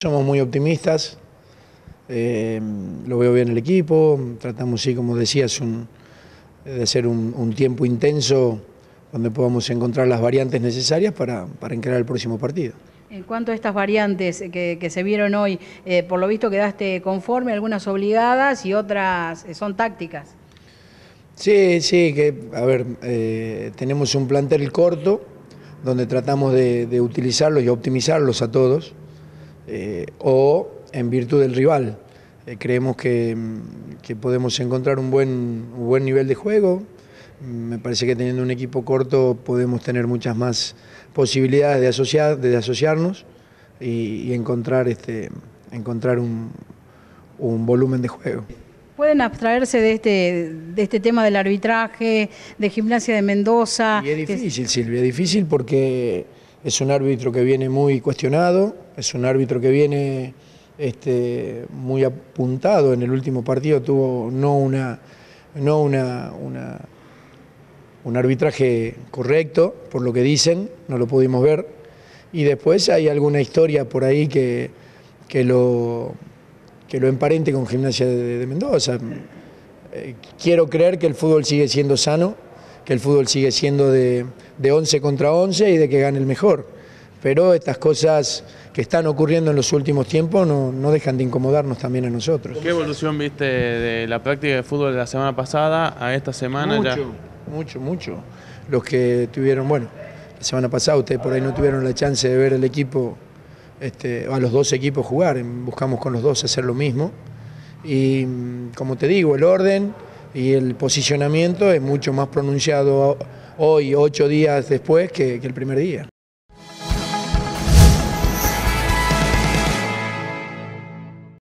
Somos muy optimistas, lo veo bien el equipo, tratamos, sí, como decías, de hacer un tiempo intenso donde podamos encontrar las variantes necesarias para encarar el próximo partido. En cuanto a estas variantes que se vieron hoy, por lo visto quedaste conforme, algunas obligadas y otras son tácticas. Sí, a ver, tenemos un plantel corto donde tratamos de utilizarlos y optimizarlos a todos, o en virtud del rival. Creemos que podemos encontrar un buen nivel de juego. Me parece que teniendo un equipo corto podemos tener muchas más posibilidades de asociarnos y encontrar un volumen de juego. ¿Pueden abstraerse de este tema del arbitraje, de Gimnasia de Mendoza? Y es difícil, Silvia, es difícil porque es un árbitro que viene muy cuestionado, es un árbitro que viene muy apuntado. En el último partido tuvo un arbitraje correcto, por lo que dicen, no lo pudimos ver. Y después hay alguna historia por ahí que lo emparente con Gimnasia de Mendoza. Quiero creer que el fútbol sigue siendo sano, que el fútbol sigue siendo de 11 contra 11 y de que gane el mejor. Pero estas cosas que están ocurriendo en los últimos tiempos no dejan de incomodarnos también a nosotros. ¿Qué evolución viste de la práctica de fútbol de la semana pasada a esta semana? Mucho. Los que tuvieron, bueno, la semana pasada ustedes por ahí no tuvieron la chance de ver el equipo, a los dos equipos jugar, buscamos con los dos hacer lo mismo. Y como te digo, el orden y el posicionamiento es mucho más pronunciado hoy, 8 días después, que el primer día.